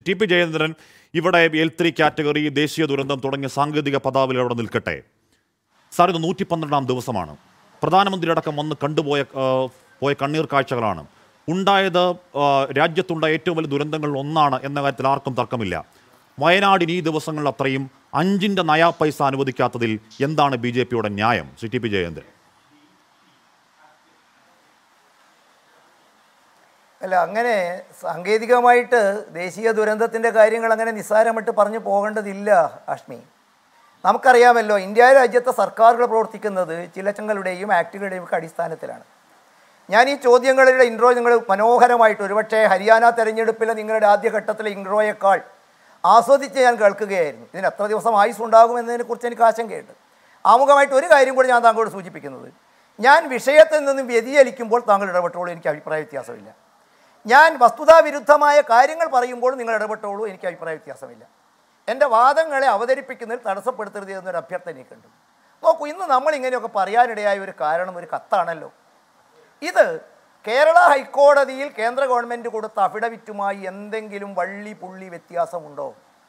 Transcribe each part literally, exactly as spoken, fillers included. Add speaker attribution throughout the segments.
Speaker 1: T P Jayendran, ഇവിടെ L three category, ദേശീയ ദുരന്തം തുടങ്ങിയ സാങ്കേതിക പദാവലികൾ അവിടെ നിൽക്കട്ടെ. സാർ, ഇത് നൂറ്റി പന്ത്രണ്ടാം ദിവസമാണ്. പ്രധാനമന്ത്രി അടക്കം വന്ന് കണ്ടുപോയ പോയ കണ്ണീർ കാഴ്ചകളാണ് ഉണ്ടായത്. രാജ്യത്തുണ്ടായ ഏറ്റവും വലിയ ദുരന്തങ്ങളിൽ ഒന്നാണ് എന്ന കാര്യത്തിൽ ആർക്കും തർക്കമില്ല. വയനാടിന് ഈ ദിവസങ്ങളിൽ അത്രയും അഞ്ചിൻ്റെ നയാ പൈസ അനുവദിക്കാത്തതിൽ എന്താണ് ബി ജെ പിയുടെ ന്യായം? Shri T P Jayendran.
Speaker 2: അല്ല, അങ്ങനെ സാങ്കേതികമായിട്ട് ദേശീയ ദുരന്തത്തിൻ്റെ കാര്യങ്ങൾ അങ്ങനെ നിസ്സാരമായിട്ട് പറഞ്ഞു പോകേണ്ടതില്ല ഹാഷ്മി. നമുക്കറിയാമല്ലോ, ഇന്ത്യ രാജ്യത്തെ സർക്കാരുകൾ പ്രവർത്തിക്കുന്നത് ചിലച്ചങ്ങളുടെയും ആക്ടുകളുടെയും ഒക്കെ അടിസ്ഥാനത്തിലാണ്. ഞാൻ ഈ ചോദ്യങ്ങളുടെ ഇൻട്രോ നിങ്ങൾ മനോഹരമായിട്ട്, ഒരുപക്ഷെ ഹരിയാന തെരഞ്ഞെടുപ്പിലെ നിങ്ങളുടെ ആദ്യഘട്ടത്തിലെ ഇൻട്രോയേക്കാൾ ആസ്വദിച്ച് ഞാൻ കേൾക്കുകയായിരുന്നു. ഇതിന് എത്ര ദിവസം ആയുസ് ഉണ്ടാകുമെന്നതിനെക്കുറിച്ച് എനിക്ക് ആശങ്കയുണ്ട്. ആമുഖമായിട്ട് ഒരു കാര്യം കൂടി ഞാൻ താങ്കളോട് സൂചിപ്പിക്കുന്നത്, ഞാൻ വിഷയത്തിൽ നിന്നും വ്യതിചലിക്കുമ്പോൾ താങ്കൾ ഇടപെട്ടോളൂ, എനിക്ക് അഭിപ്രായ വ്യത്യാസമില്ല. ഞാൻ വസ്തുതാവിരുദ്ധമായ കാര്യങ്ങൾ പറയുമ്പോൾ നിങ്ങൾ ഇടപെട്ടോളൂ, എനിക്ക് അഭിപ്രായ വ്യത്യാസമില്ല. എൻ്റെ വാദങ്ങളെ അവതരിപ്പിക്കുന്നതിൽ തടസ്സപ്പെടുത്തരുത് എന്നൊരു അഭ്യർത്ഥന എനിക്കുണ്ട്. നോക്കൂ, ഇന്ന് നമ്മൾ ഇങ്ങനെയൊക്കെ പറയാനിടയായ ഒരു കാരണം ഒരു കത്താണല്ലോ. ഇത് കേരള ഹൈക്കോടതിയിൽ കേന്ദ്ര ഗവൺമെൻറ് കൊടുത്ത അഫിഡവിറ്റുമായി എന്തെങ്കിലും വള്ളി പുള്ളി വ്യത്യാസമുണ്ടോ?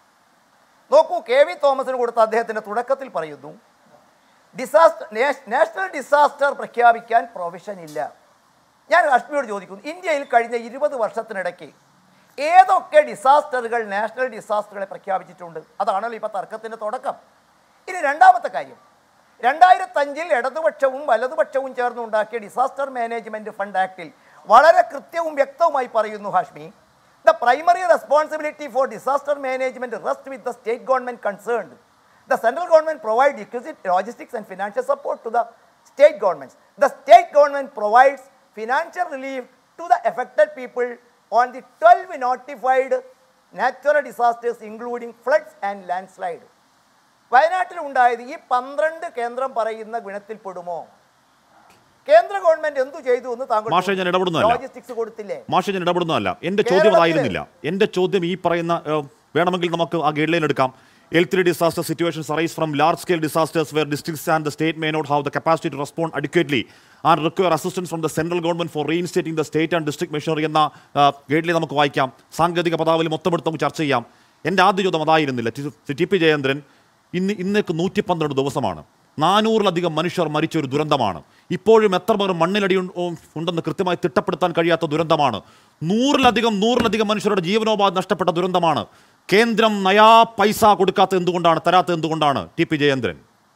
Speaker 2: നോക്കൂ, കെ വി തോമസിന് കൊടുത്ത അദ്ദേഹത്തിൻ്റെ തുടക്കത്തിൽ പറയുന്നു, ഡിസാസ്റ്റർ നാഷണൽ ഡിസാസ്റ്റർ പ്രഖ്യാപിക്കാൻ പ്രൊവിഷൻ ഇല്ല. ഞാൻ ഹാഷ്മിയോട് ചോദിക്കുന്നു, ഇന്ത്യയിൽ കഴിഞ്ഞ ഇരുപത് വർഷത്തിനിടയ്ക്ക് ഏതൊക്കെ ഡിസാസ്റ്ററുകൾ നാഷണൽ ഡിസാസ്റ്ററുകളെ പ്രഖ്യാപിച്ചിട്ടുണ്ട്? അതാണല്ലോ ഇപ്പോൾ തർക്കത്തിൻ്റെ തുടക്കം. ഇനി രണ്ടാമത്തെ കാര്യം, രണ്ടായിരത്തഞ്ചിൽ ഇടതുപക്ഷവും വലതുപക്ഷവും ചേർന്നുണ്ടാക്കിയ ഡിസാസ്റ്റർ മാനേജ്മെൻറ്റ് ഫണ്ട് ആക്ടിൽ വളരെ കൃത്യവും വ്യക്തവുമായി പറയുന്നു Hashmi, the primary responsibility for disaster management rest with the state government concerned. The central government provide requisite logistics and financial support to the state governments. The state government provides financial relief to the affected people on the twelve notified natural disasters including floods and landslide. വയനാട്ടിൽ ഉണ്ടായത് ഈ പന്ത്രണ്ട് കേന്ദ്രം പറയുന്ന ഗുണത്തിൽ പെടുമോ? കേന്ദ്ര government എന്തു ചെയ്തു എന്ന് താങ്കൾ ലോജിസ്റ്റിക്സ് കൊടുത്തില്ലേ?
Speaker 1: മാഷെ, ഞാൻ ഇടപെടുന്നതല്ല, എൻ്റെ ചോദ്യം അതായിരുന്നില്ല. എൻ്റെ ചോദ്യം ഈ പറയുന്ന, വേണമെങ്കിൽ നമുക്ക് ആ ഗൈഡ് ലൈൻ എടുക്കാം. L three disaster situations arise from large-scale disasters where districts and the state may not have the capacity to respond adequately and require assistance from the central government for reinstating the state and district machinery എന്ന guideline നമുക്ക് വായിക്കാം. സാങ്കേതിക പദാവലി മൊത്തമെടുത്ത് നമുക്ക് ചർച്ച ചെയ്യാം. എൻ്റെ ആദ്യ ചോദ്യം അതായിരുന്നില്ല. ടി പി ജയേന്ദ്രൻ, ഇന്ന് ഇന്നേക്ക് നൂറ്റി പന്ത്രണ്ട് ദിവസമാണ്. നാനൂറിലധികം മനുഷ്യർ മരിച്ച ഒരു ദുരന്തമാണ്. ഇപ്പോഴും എത്ര പേർ മണ്ണിലടി ഉണ്ടെന്ന് കൃത്യമായി തിട്ടപ്പെടുത്താൻ കഴിയാത്ത ദുരന്തമാണ്. നൂറിലധികം നൂറിലധികം മനുഷ്യരുടെ ജീവനോപാധി നഷ്ടപ്പെട്ട ദുരന്തമാണ്. കേന്ദ്രം നയാ പൈസ കൊടുക്കാത്ത എന്തുകൊണ്ടാണ്, തരാത്ത എന്തുകൊണ്ടാണ്? T P Jayendran.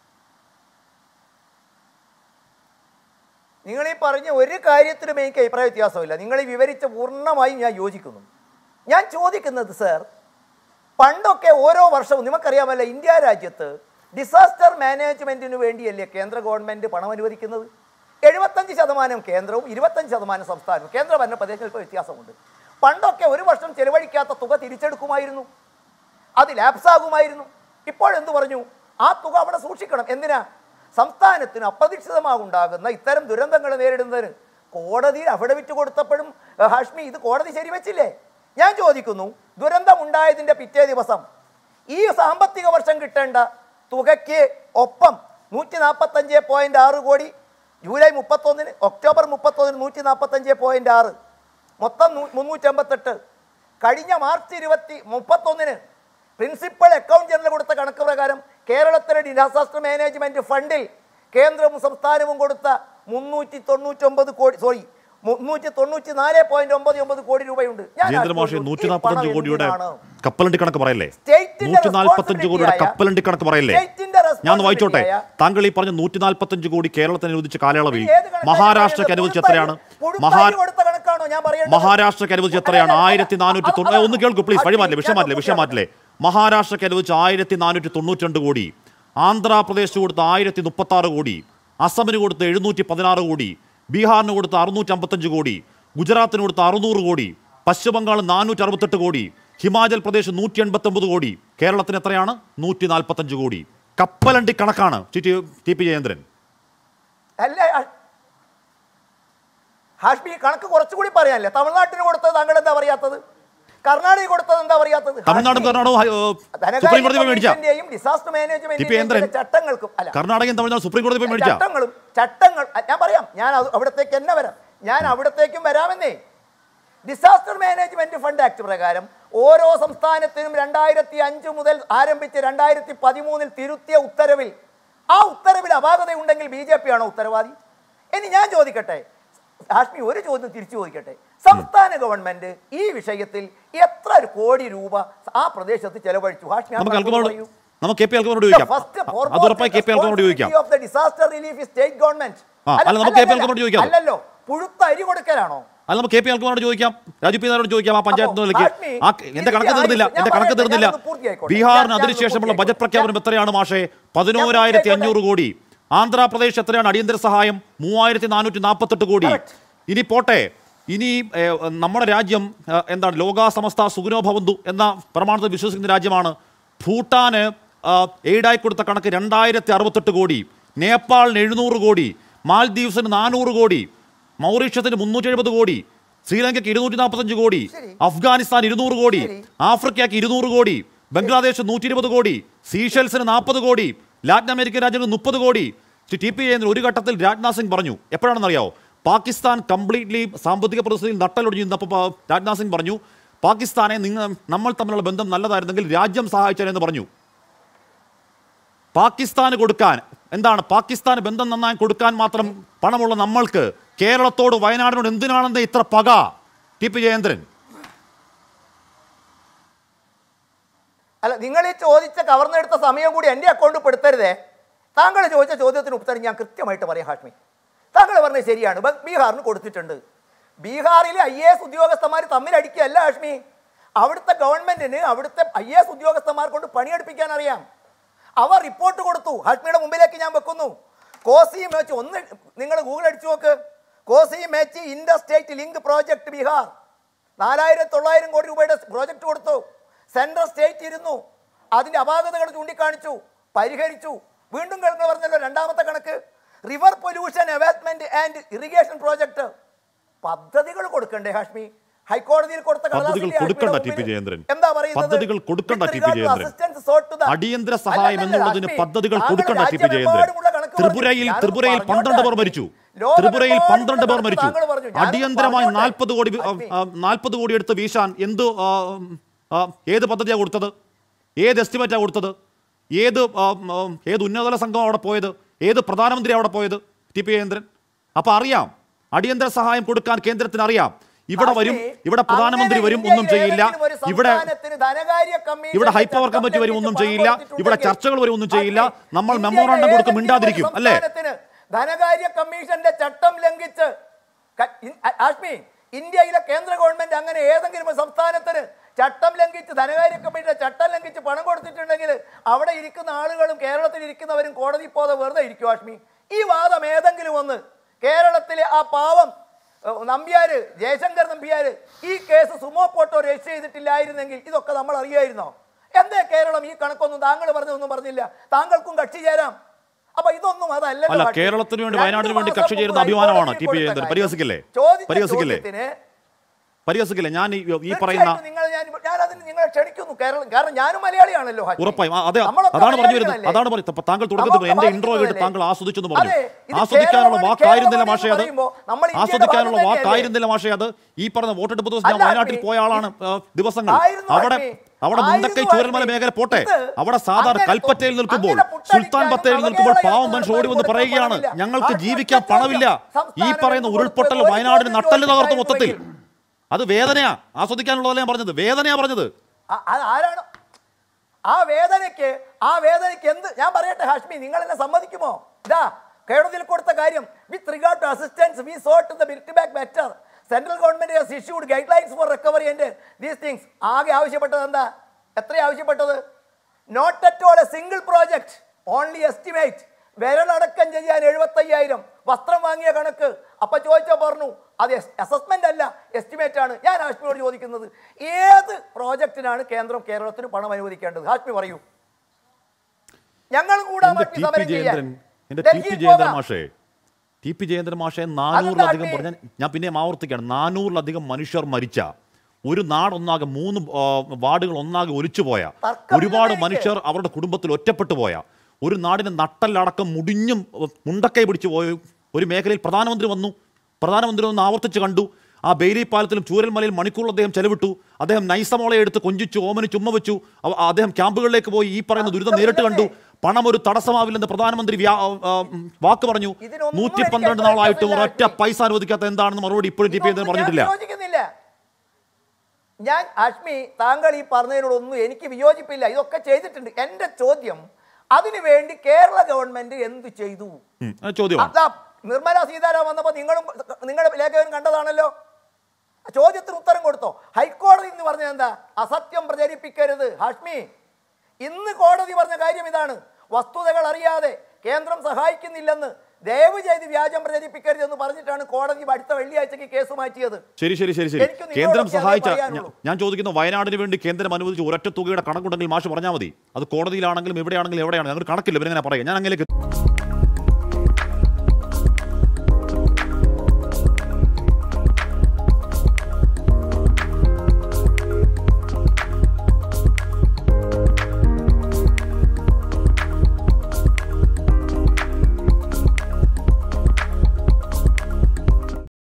Speaker 2: നിങ്ങൾ ഈ പറഞ്ഞ ഒരു കാര്യത്തിലും എനിക്ക് അഭിപ്രായ വ്യത്യാസമില്ല. നിങ്ങൾ ഈ വിവരിച്ച പൂർണ്ണമായും ഞാൻ യോജിക്കുന്നു. ഞാൻ ചോദിക്കുന്നത്, സർ, പണ്ടൊക്കെ ഓരോ വർഷവും നിങ്ങൾക്കറിയാമല്ലോ, ഇന്ത്യ രാജ്യത്ത് ഡിസാസ്റ്റർ മാനേജ്മെൻറ്റിന് വേണ്ടിയല്ലേ കേന്ദ്ര ഗവൺമെൻറ് പണം അനുവദിക്കുന്നത്? എഴുപത്തഞ്ച് ശതമാനം കേന്ദ്രവും ഇരുപത്തഞ്ച് ശതമാനം സംസ്ഥാനവും. കേന്ദ്രഭരണ പ്രദേശങ്ങൾക്ക് വ്യത്യാസമുണ്ട്. പണ്ടൊക്കെ ഒരു വർഷം ചെലവഴിക്കാത്ത തുക തിരിച്ചെടുക്കുമായിരുന്നു, അത് ലാപ്സാകുമായിരുന്നു. ഇപ്പോഴെന്ത് പറഞ്ഞു? ആ തുക അവിടെ സൂക്ഷിക്കണം. എന്തിനാ? സംസ്ഥാനത്തിന് അപ്രതീക്ഷിതമാകുണ്ടാകുന്ന ഇത്തരം ദുരന്തങ്ങൾ നേരിടുന്നതിന്. കോടതിയിൽ അഫിഡവിറ്റ് കൊടുത്തപ്പോഴും ഹാഷ്മി ഇത് കോടതി ശരിവെച്ചില്ലേ? ഞാൻ ചോദിക്കുന്നു, ദുരന്തം ഉണ്ടായതിൻ്റെ പിറ്റേ ദിവസം ഈ സാമ്പത്തിക വർഷം കിട്ടേണ്ട തുകയ്ക്ക് ഒപ്പം നൂറ്റി നാൽപ്പത്തഞ്ച് പോയിൻ്റ് ആറ് കോടി ജൂലൈ മുപ്പത്തൊന്നിന് ഒക്ടോബർ മുപ്പത്തൊന്നിന് നൂറ്റി നാൽപ്പത്തഞ്ച് പോയിൻ്റ് ആറ് മൊത്തം മുന്നൂറ്റമ്പത്തെട്ട്. കഴിഞ്ഞ മാർച്ച് ഇരുപത്തി മുപ്പത്തൊന്നിന് പ്രിൻസിപ്പൽ അക്കൗണ്ട് ജനറൽ കൊടുത്ത കണക്ക് പ്രകാരം കേരളത്തിലെ ഡിസാസ്റ്റർ മാനേജ്മെൻറ്റ് ഫണ്ടിൽ കേന്ദ്രവും സംസ്ഥാനവും കൊടുത്ത മുന്നൂറ്റി തൊണ്ണൂറ്റൊമ്പത് കോടി സോറി മുന്നൂറ്റി തൊണ്ണൂറ്റി നാല് പോയിന്റ് ഒമ്പത് ഒമ്പത് കോടി രൂപയുണ്ട്.
Speaker 1: നൂറ്റി നാൽപ്പത്തഞ്ച് കോടിയുടെ കപ്പലണ്ടി കണക്ക് പറയല്ലേ? നൂറ്റി നാൽപ്പത്തഞ്ച് കോടിയുടെ കപ്പലണ്ടി കണക്ക് പറയല്ലേ? ഞാൻ വായിച്ചോട്ടെ. താങ്കൾ ഈ പറഞ്ഞ നൂറ്റി നാൽപ്പത്തഞ്ച് കോടി കേരളത്തിന് അനുവദിച്ച കാലയളവിൽ മഹാരാഷ്ട്രക്ക് അനുവദിച്ച എത്രയാണ്? മഹാരാഷ്ട്രക്ക് അനുവദിച്ച എത്രയാണ്? ആയിരത്തി നാനൂറ്റി തൊണ്ണൂറ്റി ഒന്ന് കേൾക്കൂ പ്ലീസ്. വഴി മാറ്റില്ലേ, വിഷയം മാറ്റില്ലേ, വിഷയം മാറ്റില്ലേ. മഹാരാഷ്ട്രക്ക് അനുവദിച്ച ആയിരത്തി നാനൂറ്റി തൊണ്ണൂറ്റി രണ്ട് കോടി, ആന്ധ്രാപ്രദേശ് കൊടുത്ത ആയിരത്തി മുപ്പത്തി ആറ് കോടി, അസമിന് കൊടുത്ത എഴുന്നൂറ്റി പതിനാറ് കോടി, ബീഹാറിന് കൊടുത്ത അറുന്നൂറ്റി അമ്പത്തഞ്ച് കോടി, ഗുജറാത്തിന് കൊടുത്ത അറുന്നൂറ് കോടി, പശ്ചിമബംഗാൾ നാനൂറ്റി അറുപത്തെട്ട് കോടി, ഹിമാചൽ പ്രദേശ് നൂറ്റി എൺപത്തി ഒമ്പത് കോടി, കേരളത്തിന് എത്രയാണ്? നൂറ്റി നാൽപ്പത്തഞ്ച് കോടി. കപ്പലണ്ടി കണക്കാണ് ടി പി ജയേന്ദ്രൻ.
Speaker 2: അല്ലേ ഹാഷ്മി, കണക്ക് കുറച്ചുകൂടി പറയാനല്ലേ? തമിഴ്നാട്ടിന് കൊടുത്തത് താങ്കൾ എന്താ പറയാത്തത്? കർണാടക കൊടുത്തത് എന്താ പറയാത്തത്?
Speaker 1: തമിഴ്നാടും
Speaker 2: ഡിസാസ്റ്റർ മാനേജ്മെന്റ് ചട്ടങ്ങൾക്കും അല്ല,
Speaker 1: കർണാടകയും തമിഴ്നാട് സുപ്രീം കോടതി പോയി മേടിച്ച
Speaker 2: ചട്ടങ്ങളും ചട്ടങ്ങൾ ഞാൻ പറയാം. ഞാൻ അവിടത്തേക്ക് തന്നെ വരാം, ഞാൻ അവിടത്തേക്കും വരാമെന്നേ. ഡിസാസ്റ്റർ മാനേജ്മെന്റ് ഫണ്ട് ആക്ട് പ്രകാരം ഓരോ സംസ്ഥാനത്തിനും രണ്ടായിരത്തി അഞ്ച് മുതൽ ആരംഭിച്ച് രണ്ടായിരത്തി പതിമൂന്നിൽ തിരുത്തിയ ഉത്തരവിൽ ആ ഉത്തരവിൽ അപാകതയുണ്ടെങ്കിൽ ബി ജെ പി ആണോ ഉത്തരവാദി? ഇനി ഞാൻ ചോദിക്കട്ടെ ഹാഷ്മി, ഒരു ചോദ്യം തിരിച്ചു ചോദിക്കട്ടെ. സംസ്ഥാന ഗവൺമെന്റ് ഈ വിഷയത്തിൽ എത്ര കോടി രൂപ ആ പ്രദേശത്ത് ചെലവഴിച്ചു? ഹാഷ്മി അല്ലല്ലോ, പുഴുത്ത അരി കൊടുക്കലാണോ?
Speaker 1: അല്ല, നമുക്ക് കെ പി അൽകുമാറോട് ചോദിക്കാം, രാജു പി നായരോട് ചോദിക്കാം. ആ പഞ്ചായത്ത് നിലയ്ക്ക് ആ എന്റെ കണക്ക് തീർന്നില്ല, എന്റെ കണക്ക് തീർന്നില്ല. ബീഹാറിന് അതിനുശേഷമുള്ള ബജറ്റ് പ്രഖ്യാപനം എത്രയാണ് മാഷേ? പതിനോരായിരത്തി അഞ്ഞൂറ് കോടി. ആന്ധ്രാപ്രദേശ് എത്രയാണ് അടിയന്തര സഹായം? മൂവായിരത്തി നാനൂറ്റി നാൽപ്പത്തെട്ട് കോടി. ഇനി പോട്ടെ, ഇനി നമ്മുടെ രാജ്യം എന്താണ്, ലോകാ സമസ്ത സുഖിനോ ഭവന്തു എന്ന പ്രമാണത്തിൽ വിശ്വസിക്കുന്ന രാജ്യമാണ്. ഭൂട്ടാന് എയ്ഡായി കൊടുത്ത കണക്ക് രണ്ടായിരത്തി അറുപത്തെട്ട് കോടി, നേപ്പാളിന് എഴുന്നൂറ് കോടി, മാൽദീവ്സിന് നാനൂറ് കോടി, മൗറീഷ്യത്തിന് മുന്നൂറ്റി എഴുപത് കോടി, ശ്രീലങ്കയ്ക്ക് ഇരുന്നൂറ്റി നാൽപ്പത്തഞ്ച് കോടി, അഫ്ഗാനിസ്ഥാൻ ഇരുന്നൂറ് കോടി, ആഫ്രിക്കയ്ക്ക് ഇരുന്നൂറ് കോടി, ബംഗ്ലാദേശ് നൂറ്റി ഇരുപത് കോടി, സീഷെൽസിന് നാൽപ്പത് കോടി, ലാറ്റിൻ അമേരിക്കൻ രാജ്യങ്ങൾ മുപ്പത് കോടി. ടി പി ചെയ്യുന്ന ഒരു ഘട്ടത്തിൽ രാജ്നാഥ് സിംഗ് പറഞ്ഞു, എപ്പോഴാണെന്നറിയാവോ? പാകിസ്ഥാൻ കംപ്ലീറ്റ്ലി സാമ്പത്തിക പ്രതിസന്ധിയിൽ നട്ടലൊടിഞ്ഞു നിന്നപ്പോൾ രാജ്നാഥ് സിംഗ് പറഞ്ഞു, പാകിസ്ഥാനെ നിങ്ങൾ നമ്മൾ തമ്മിലുള്ള ബന്ധം നല്ലതായിരുന്നെങ്കിൽ രാജ്യം സഹായിച്ചാലെന്ന് പറഞ്ഞു. പാകിസ്ഥാന് കൊടുക്കാൻ എന്താണ്, പാകിസ്ഥാന് ബന്ധം നന്നായി കൊടുക്കാൻ മാത്രം പണമുള്ള നമ്മൾക്ക് കേരളത്തോട് വയനാടിനോട് എന്തിനാണെന്ന് ഇത്ര പക? T P Jayendran.
Speaker 2: അല്ല, നിങ്ങൾ ഈ ചോദിച്ച കവർന്നെടുത്ത സമയം കൂടി എൻ്റെ അക്കൗണ്ടിൽ പെടുത്തരുതേ. താങ്കൾ ചോദിച്ച ചോദ്യത്തിന് ഉത്തരം ഞാൻ കൃത്യമായിട്ട് പറയാം ഹാഷ്മി. താങ്കൾ പറഞ്ഞത് ശരിയാണ്, ബീഹാറിന് കൊടുത്തിട്ടുണ്ട്. ബീഹാറിലെ ഐ എ എസ് ഉദ്യോഗസ്ഥന്മാർ തമ്മിലടിക്കുകയല്ല ഹാഷ്മി. അവിടുത്തെ ഗവൺമെന്റിന് അവിടുത്തെ ഐ എ എസ് ഉദ്യോഗസ്ഥന്മാർ കൊണ്ട് പണിയെടുപ്പിക്കാൻ അറിയാം. അവർ റിപ്പോർട്ട് കൊടുത്തു, ഹാഷ്മിയുടെ മുമ്പിലേക്ക് ഞാൻ വെക്കുന്നു. കോസി മേച്ച് ഒന്ന് നിങ്ങൾ ഗൂഗിൾ അടിച്ചു നോക്ക്. Kosi Mechi inter state link project Bihar നാലായിരത്തി തൊള്ളായിരം കോടി രൂപയുടെ പ്രോജക്റ്റ് കൊടുത്തു. സെൻട്രൽ സ്റ്റേറ്റ് ഇരുന്നു, അതിൻ്റെ അപാകതകൾ ചൂണ്ടിക്കാണിച്ചു, പരിഹരിച്ചു. വീണ്ടും കേൾക്കുന്ന പറഞ്ഞല്ലോ രണ്ടാമത്തെ കണക്ക്, river pollution abatement and irrigation project. പദ്ധതികൾ കൊടുക്കണ്ടേ ഹാഷ്മി? ഹൈക്കോടതിയിൽ കൊടുത്ത എന്താ പറയുന്നത്?
Speaker 1: അടിയന്തര സഹായം എന്നുള്ളതിന് പദ്ധതികൾ കൊടുക്കണ്ട ടി പി ജയേന്ദ്രൻ. ത്രിപുരയിൽ ത്രിപുരയിൽ പന്ത്രണ്ട് പേർ മരിച്ചു. ത്രിപുരയിൽ പന്ത്രണ്ട് പേർ മരിച്ചു. അടിയന്തരമായി നാൽപ്പത് കോടി നാൽപ്പത് കോടി എടുത്ത് വീശാൻ എന്ത് ഏത് പദ്ധതിയാണ് കൊടുത്തത്? ഏത് എസ്റ്റിമേറ്റാണ് കൊടുത്തത്? ഏത് ഏത് ഉന്നതതല സംഘം അവിടെ പോയത്? ഏത് പ്രധാനമന്ത്രി അവിടെ പോയത്? T P Jayendran. അപ്പൊ അറിയാം, അടിയന്തര സഹായം കൊടുക്കാൻ കേന്ദ്രത്തിന് അറിയാം. ഇവിടെ വരും, ഇവിടെ പ്രധാനമന്ത്രി വരും, ഒന്നും ചെയ്യില്ല. ഇവിടെ ഇവിടെ ഹൈപ്പവർ കമ്മിറ്റി വരും, ഒന്നും ചെയ്യില്ല. ഇവിടെ ചർച്ചകൾ വരും, ഒന്നും ചെയ്യില്ല. നമ്മൾ മെമ്മോറാണ്ടം കൊടുക്കും, മിണ്ടാതിരിക്കും. അല്ലേ?
Speaker 2: ധനകാര്യ കമ്മീഷന്റെ ചട്ടം ലംഘിച്ച് ആഷ്മി, ഇന്ത്യയിലെ കേന്ദ്ര ഗവൺമെന്റ് അങ്ങനെ ഏതെങ്കിലും സംസ്ഥാനത്തിന് ചട്ടം ലംഘിച്ച് ധനകാര്യ കമ്മീഷന്റെ ചട്ടം ലംഘിച്ച് പണം കൊടുത്തിട്ടുണ്ടെങ്കിൽ അവിടെ ഇരിക്കുന്ന ആളുകളും കേരളത്തിൽ ഇരിക്കുന്നവരും കോടതി പോതെ വെറുതെ ഇരിക്കും ആഷ്മി. ഈ വാദം ഏതെങ്കിലും ഒന്ന് കേരളത്തിലെ ആ പാവം നമ്പ്യാര്, ജയശങ്കർ നമ്പ്യാര് ഈ കേസ് സുമോ പോട്ടോ രജിസ്റ്റർ ചെയ്തിട്ടില്ലായിരുന്നെങ്കിൽ ഇതൊക്കെ നമ്മൾ അറിയായിരുന്നോ? എന്തേ കേരളം ഈ കണക്കൊന്നും താങ്കൾ പറഞ്ഞതൊന്നും പറഞ്ഞില്ല? താങ്കൾക്കും കക്ഷി ചേരാം. അപ്പൊ ഇതൊന്നും അതല്ല.
Speaker 1: കേരളത്തിന് വേണ്ടി വയനാടിന് വേണ്ടി കക്ഷി ചേരുന്ന അഭിമാനമാണ് ടി പി ജയേന്ദ്രൻ. പരിഹസിക്കില്ലേ? പരിഹസിക്കില്ലേ? പരിഹസിക്കില്ലേ? ഞാൻ ഈ പറയുന്ന
Speaker 2: നിങ്ങളെ ക്ഷണിക്കുന്നു, കാരണം ഞാനും മലയാളിയാണല്ലോ.
Speaker 1: ഉറപ്പായും അതെ, അതാണ് പറഞ്ഞു വരുന്നത്. അതാണ് പറയുന്നത്. താങ്കൾ തുടക്കത്തിൽ എന്റെ ഇൻട്രോ കേട്ട് താങ്കൾ ആസ്വദിച്ചെന്ന് പറഞ്ഞു. ആസ്വദിക്കാനുള്ള വാക്കായിരുന്നില്ല മാഷേ അത്. ആസ്വദിക്കാനുള്ള വാക്കായിരുന്നില്ല മാഷേ അത്. ഈ പറഞ്ഞ വോട്ടെടുപ്പ് ദിവസം ഞാൻ വയനാട്ടിൽ പോയ ആളാണ് ദിവസങ്ങൾ. അവിടെ അവിടെ മുണ്ടക്കൈ ചൂരൽമല മേഖല പോട്ടെ, അവിടെ സാധാരണ കൽപ്പറ്റയിൽ നിൽക്കുമ്പോൾ, സുൽത്താൻ ബത്തേരിയിൽ നിൽക്കുമ്പോൾ പാവം മനുഷ്യർ ഓടി വന്ന് പറയുകയാണ്, ഞങ്ങൾക്ക് ജീവിക്കാൻ പണമില്ല. ഈ പറയുന്ന ഉരുൾപൊട്ടൽ വയനാടിന് നട്ടല് തകർത്തു മൊത്തത്തിൽ. അത് വേദനയാ, ആസ്വദിക്കാനുള്ളതല്ല ഞാൻ പറഞ്ഞത്, വേദനയാ പറഞ്ഞത്.
Speaker 2: ആരാണ് ആ വേദനയ്ക്ക്? ആ വേദനയ്ക്ക് എന്ത് ഞാൻ പറയട്ടെ ഹാഷ്മി, നിങ്ങൾ എന്നെ സമ്മതിക്കുമോ? ഇതാ കേരളത്തിൽ കൊടുത്ത കാര്യം. With regard to assistance we sought to the build back better. Central government has issued guidelines for recovery and these things. ആകെ ആവശ്യപ്പെട്ടത് എന്താ? എത്ര ആവശ്യപ്പെട്ടത്? Not at all a single project, only estimate. വിരലടക്കം ചെയ്യാൻ എഴുപത്തയ്യായിരം. വസ്ത്രം വാങ്ങിയ കണക്ക്. അപ്പൊ ചോദിച്ചാൽ പറഞ്ഞു അത് അസസ്മെന്റ് അല്ല, എസ്റ്റിമേറ്റ് ആണ്. ഞാൻ ഹാഷ്മിയോട് ചോദിക്കുന്നത്, ഏത് പ്രോജക്റ്റിനാണ് കേന്ദ്രം കേരളത്തിന് പണം അനുവദിക്കേണ്ടത്? ഹാഷ്മി പറയൂ. ഞങ്ങൾ കൂടാ
Speaker 1: ടി പി ജയേന്ദ്രൻ മാഷെ നാനൂറിലധികം പറഞ്ഞ ഞാൻ പിന്നെ ആവർത്തിക്കുകയാണ്, നാനൂറിലധികം മനുഷ്യർ മരിച്ച ഒരു നാടൊന്നാകെ, മൂന്ന് വാർഡുകൾ ഒന്നാകെ ഒലിച്ചു പോയ, ഒരുപാട് മനുഷ്യർ അവരുടെ കുടുംബത്തിൽ ഒറ്റപ്പെട്ടു പോയ, ഒരു നാടിന് നട്ടലടക്കം മുടിഞ്ഞും മുണ്ടക്കൈ പിടിച്ചു പോയ ഒരു മേഖലയിൽ പ്രധാനമന്ത്രി വന്നു. പ്രധാനമന്ത്രി ഒന്ന് ആവർത്തിച്ച് കണ്ടു. ആ ബെയിലി പാലത്തിലും ചൂരൽമലയിൽ മണിക്കൂറിൽ അദ്ദേഹം ചെലവിട്ടു. അദ്ദേഹം നൈസമോളെ എടുത്ത് കൊഞ്ചിച്ചു, ഓമന് ചുമ്മ വെച്ചു. അദ്ദേഹം ക്യാമ്പുകളിലേക്ക് പോയി ഈ പറയുന്ന ദുരിതം നേരിട്ട് കണ്ടു. പണം ഒരു തടസ്സമാവില്ലെന്ന് പ്രധാനമന്ത്രി വാക്ക് പറഞ്ഞു. നൂറ്റി പന്ത്രണ്ട് നാളായിട്ട് ഒരൊറ്റ പൈസ അനുവദിക്കാത്ത എന്താണെന്ന് മറുപടി ഇപ്പോഴും ടി പി പറഞ്ഞിട്ടില്ല.
Speaker 2: ഞാൻ ആഷ്മി, താങ്കൾ ഈ പറഞ്ഞതിനോടൊന്നും എനിക്ക് വിയോജിപ്പില്ല. ഇതൊക്കെ ചെയ്തിട്ടുണ്ട്. എൻ്റെ ചോദ്യം, അതിനുവേണ്ടി കേരള ഗവൺമെന്റ് എന്ത് ചെയ്തു? നിർമ്മല സീതാരാമൻ വന്നപ്പോൾ നിങ്ങളും നിങ്ങളുടെ ലേഖകൻ കണ്ടതാണല്ലോ. ചോദ്യത്തിന് ഉത്തരം കൊടുത്തോ? ഹൈക്കോടതി എന്ന് പറഞ്ഞത് എന്താ? അസത്യം പ്രചരിപ്പിക്കരുത്. ഹാഷ്മി, ഇന്ന് കോടതി പറഞ്ഞ കാര്യം ഇതാണ്: വസ്തുതകൾ അറിയാതെ കേന്ദ്രം സഹായിക്കുന്നില്ലെന്ന് ദയവ് ചെയ്ത് വ്യാജം പ്രചരിപ്പിക്കരുത് എന്ന് പറഞ്ഞിട്ടാണ് കോടതി അടുത്ത വെള്ളിയാഴ്ചക്ക് കേസ് മാറ്റിയത്.
Speaker 1: ശരി ശരി ശരി ശരി കേന്ദ്രം സഹായിച്ച ഞാൻ ചോദിക്കുന്നു, വയനാടിന് വേണ്ടി കേന്ദ്രം അനുവദിച്ച് ഒരൊറ്റ തുകയുടെ കണക്കുണ്ടെങ്കിൽ മാഷ് പറഞ്ഞാൽ മതി. അത് കോടതിയിലാണെങ്കിലും എവിടെയാണെങ്കിലും എവിടെയാണ് ഞങ്ങൾ കണക്കില്ല, ഇവരെങ്ങനെ പറയാം? ഞാൻ അങ്ങനെ